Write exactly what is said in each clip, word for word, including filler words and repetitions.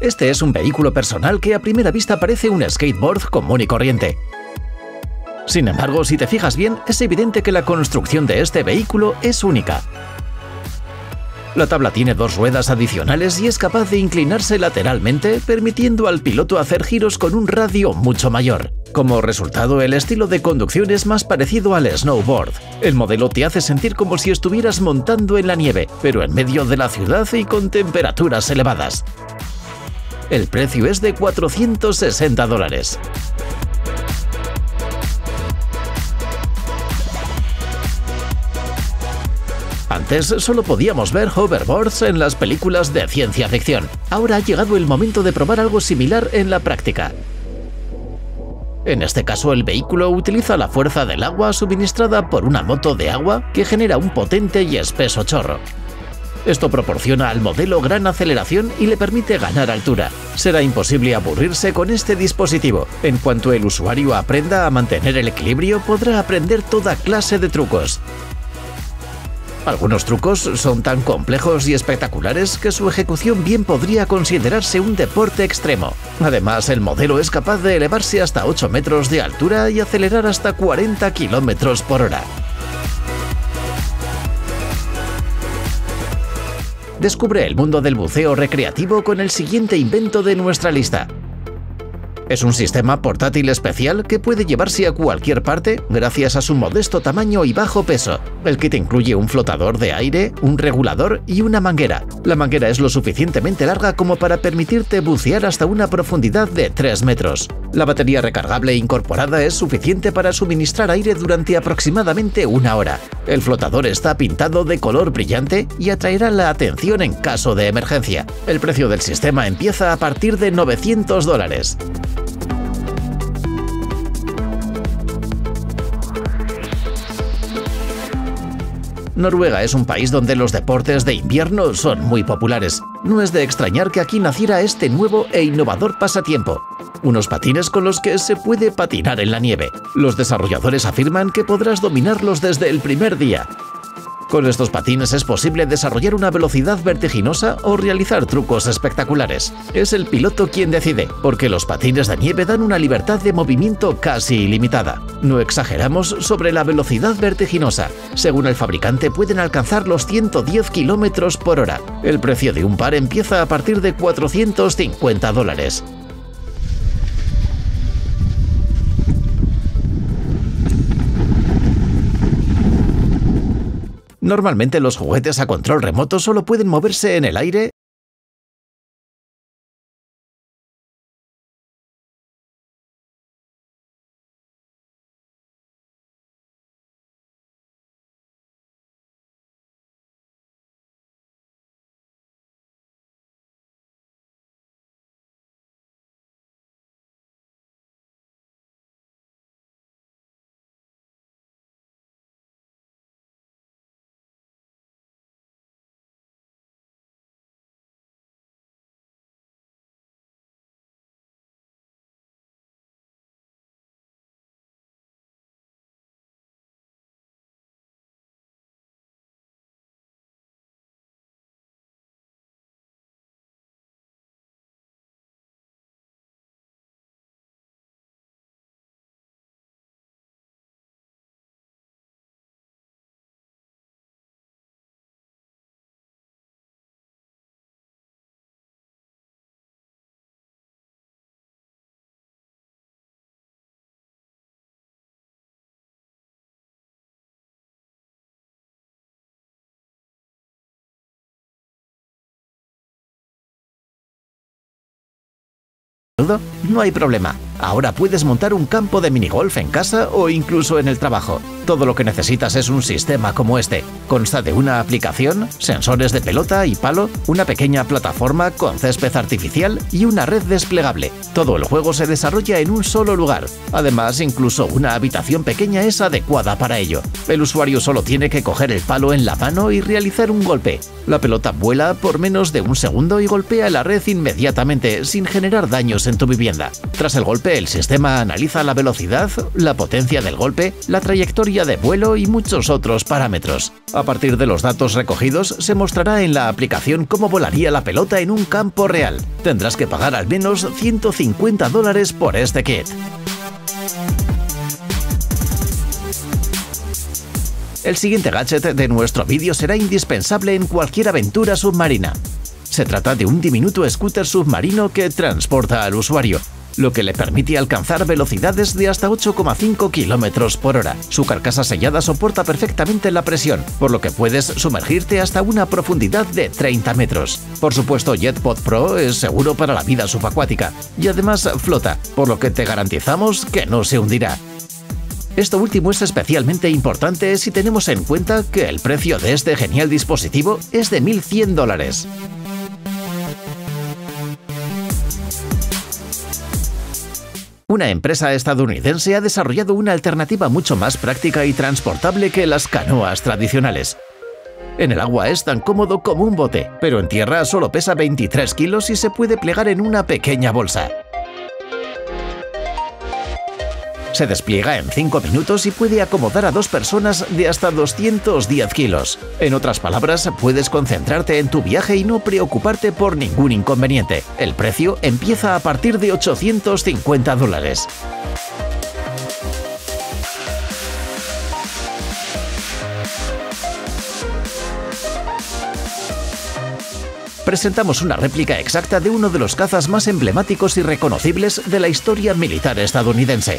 Este es un vehículo personal que a primera vista parece un skateboard común y corriente. Sin embargo, si te fijas bien, es evidente que la construcción de este vehículo es única. La tabla tiene dos ruedas adicionales y es capaz de inclinarse lateralmente, permitiendo al piloto hacer giros con un radio mucho mayor. Como resultado, el estilo de conducción es más parecido al snowboard. El modelo te hace sentir como si estuvieras montando en la nieve, pero en medio de la ciudad y con temperaturas elevadas. El precio es de cuatrocientos sesenta dólares. Antes solo podíamos ver hoverboards en las películas de ciencia ficción. Ahora ha llegado el momento de probar algo similar en la práctica. En este caso, el vehículo utiliza la fuerza del agua suministrada por una moto de agua que genera un potente y espeso chorro. Esto proporciona al modelo gran aceleración y le permite ganar altura. Será imposible aburrirse con este dispositivo. En cuanto el usuario aprenda a mantener el equilibrio, podrá aprender toda clase de trucos. Algunos trucos son tan complejos y espectaculares que su ejecución bien podría considerarse un deporte extremo. Además, el modelo es capaz de elevarse hasta ocho metros de altura y acelerar hasta cuarenta kilómetros por hora. Descubre el mundo del buceo recreativo con el siguiente invento de nuestra lista. Es un sistema portátil especial que puede llevarse a cualquier parte gracias a su modesto tamaño y bajo peso. El kit incluye un flotador de aire, un regulador y una manguera. La manguera es lo suficientemente larga como para permitirte bucear hasta una profundidad de tres metros. La batería recargable incorporada es suficiente para suministrar aire durante aproximadamente una hora. El flotador está pintado de color brillante y atraerá la atención en caso de emergencia. El precio del sistema empieza a partir de novecientos dólares. Noruega es un país donde los deportes de invierno son muy populares. No es de extrañar que aquí naciera este nuevo e innovador pasatiempo. Unos patines con los que se puede patinar en la nieve. Los desarrolladores afirman que podrás dominarlos desde el primer día. Con estos patines es posible desarrollar una velocidad vertiginosa o realizar trucos espectaculares. Es el piloto quien decide, porque los patines de nieve dan una libertad de movimiento casi ilimitada. No exageramos sobre la velocidad vertiginosa. Según el fabricante, pueden alcanzar los ciento diez kilómetros por hora. El precio de un par empieza a partir de cuatrocientos cincuenta dólares. Normalmente los juguetes a control remoto solo pueden moverse en el aire no hay problema. Ahora puedes montar un campo de minigolf en casa o incluso en el trabajo. Todo lo que necesitas es un sistema como este. Consta de una aplicación, sensores de pelota y palo, una pequeña plataforma con césped artificial y una red desplegable. Todo el juego se desarrolla en un solo lugar. Además, incluso una habitación pequeña es adecuada para ello. El usuario solo tiene que coger el palo en la mano y realizar un golpe. La pelota vuela por menos de un segundo y golpea la red inmediatamente, sin generar daños en tu vivienda. Tras el golpe, el sistema analiza la velocidad, la potencia del golpe, la trayectoria trayectoria de vuelo y muchos otros parámetros. A partir de los datos recogidos, se mostrará en la aplicación cómo volaría la pelota en un campo real. Tendrás que pagar al menos ciento cincuenta dólares por este kit. El siguiente gadget de nuestro vídeo será indispensable en cualquier aventura submarina. Se trata de un diminuto scooter submarino que transporta al usuario, lo que le permite alcanzar velocidades de hasta ocho coma cinco kilómetros por hora. Su carcasa sellada soporta perfectamente la presión, por lo que puedes sumergirte hasta una profundidad de treinta metros. Por supuesto, JetPod Pro es seguro para la vida subacuática y además flota, por lo que te garantizamos que no se hundirá. Esto último es especialmente importante si tenemos en cuenta que el precio de este genial dispositivo es de mil cien dólares. Una empresa estadounidense ha desarrollado una alternativa mucho más práctica y transportable que las canoas tradicionales. En el agua es tan cómodo como un bote, pero en tierra solo pesa veintitrés kilos y se puede plegar en una pequeña bolsa. Se despliega en cinco minutos y puede acomodar a dos personas de hasta doscientos diez kilos. En otras palabras, puedes concentrarte en tu viaje y no preocuparte por ningún inconveniente. El precio empieza a partir de ochocientos cincuenta dólares. Presentamos una réplica exacta de uno de los cazas más emblemáticos y reconocibles de la historia militar estadounidense.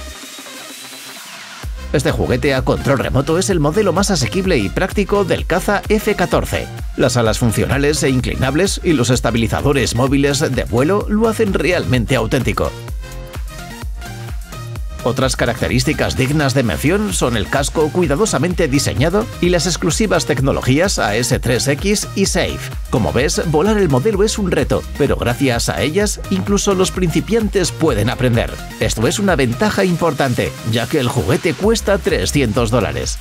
Este juguete a control remoto es el modelo más asequible y práctico del caza F catorce. Las alas funcionales e inclinables y los estabilizadores móviles de vuelo lo hacen realmente auténtico. Otras características dignas de mención son el casco cuidadosamente diseñado y las exclusivas tecnologías A S tres X y Safe. Como ves, volar el modelo es un reto, pero gracias a ellas, incluso los principiantes pueden aprender. Esto es una ventaja importante, ya que el juguete cuesta trescientos dólares.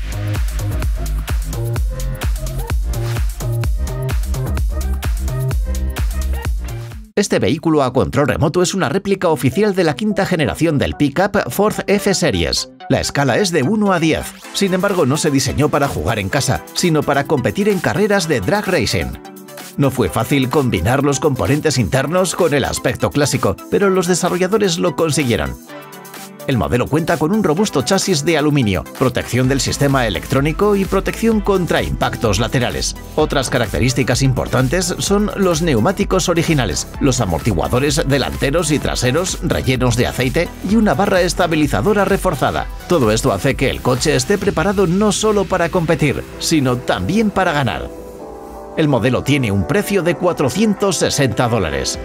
Este vehículo a control remoto es una réplica oficial de la quinta generación del Pickup Ford F-Series. La escala es de uno a diez. Sin embargo, no se diseñó para jugar en casa, sino para competir en carreras de drag racing. No fue fácil combinar los componentes internos con el aspecto clásico, pero los desarrolladores lo consiguieron. El modelo cuenta con un robusto chasis de aluminio, protección del sistema electrónico y protección contra impactos laterales. Otras características importantes son los neumáticos originales, los amortiguadores delanteros y traseros rellenos de aceite y una barra estabilizadora reforzada. Todo esto hace que el coche esté preparado no solo para competir, sino también para ganar. El modelo tiene un precio de cuatrocientos sesenta dólares.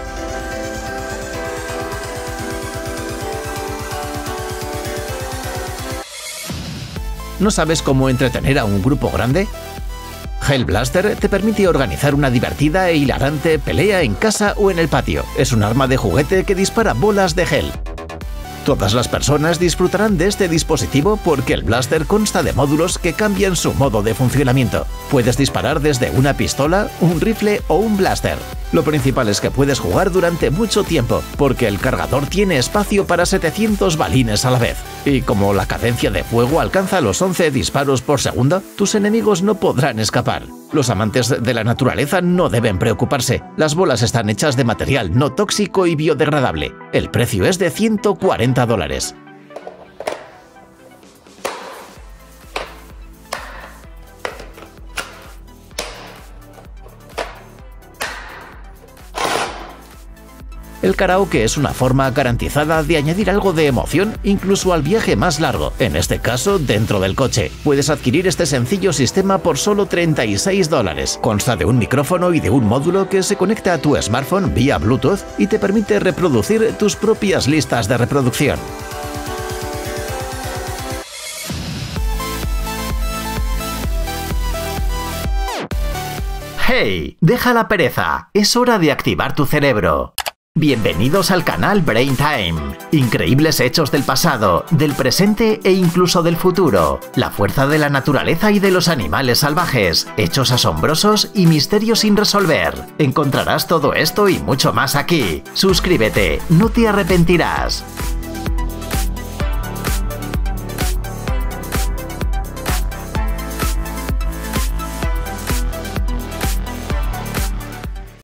¿No sabes cómo entretener a un grupo grande? Gel Blaster te permite organizar una divertida e hilarante pelea en casa o en el patio. Es un arma de juguete que dispara bolas de gel. Todas las personas disfrutarán de este dispositivo porque el blaster consta de módulos que cambian su modo de funcionamiento. Puedes disparar desde una pistola, un rifle o un blaster. Lo principal es que puedes jugar durante mucho tiempo, porque el cargador tiene espacio para setecientos balines a la vez. Y como la cadencia de fuego alcanza los once disparos por segundo, tus enemigos no podrán escapar. Los amantes de la naturaleza no deben preocuparse. Las bolas están hechas de material no tóxico y biodegradable. El precio es de ciento cuarenta dólares. El karaoke es una forma garantizada de añadir algo de emoción incluso al viaje más largo, en este caso dentro del coche. Puedes adquirir este sencillo sistema por solo treinta y seis dólares. Consta de un micrófono y de un módulo que se conecta a tu smartphone vía Bluetooth y te permite reproducir tus propias listas de reproducción. ¡Hey! ¡Deja la pereza! Es hora de activar tu cerebro. Bienvenidos al canal Brain Time. Increíbles hechos del pasado, del presente e incluso del futuro. La fuerza de la naturaleza y de los animales salvajes. Hechos asombrosos y misterios sin resolver. Encontrarás todo esto y mucho más aquí. Suscríbete, no te arrepentirás.